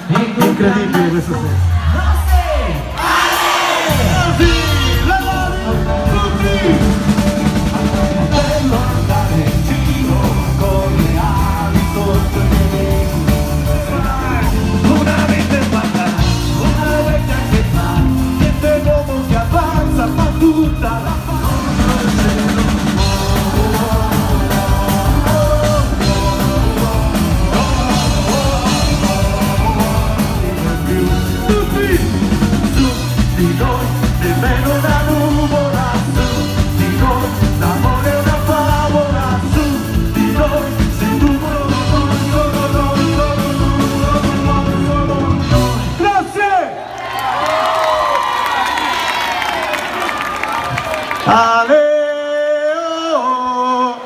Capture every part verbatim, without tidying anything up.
Incredibile questo senso. Aleo!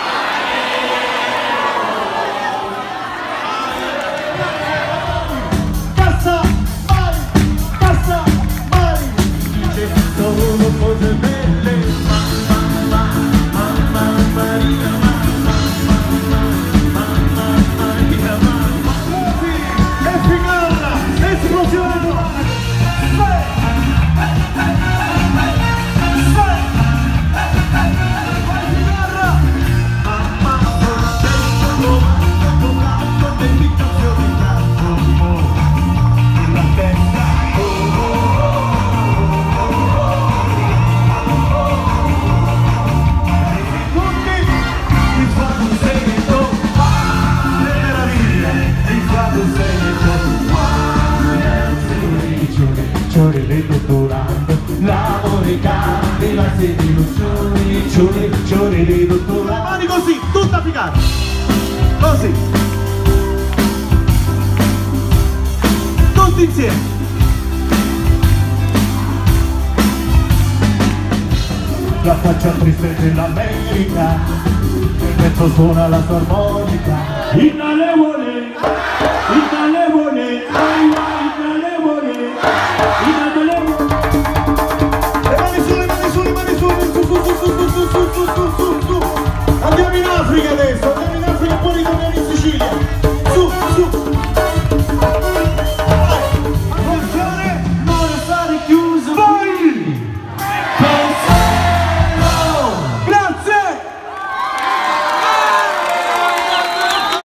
Passa, vai, passa, vai. Dice solo cose belle. Mamma, mamma, Maria, mamma, mamma, mamma, Maria, mamma. Così, e figata, esplosione. L'amore cade, la sede illusioni, ciuri, ciuri di tutto. Le mani così, tutta figata. Così. Tutti insieme. La faccia triste dell'America, il vento suona la sua armonica. Inalevole, inalevole.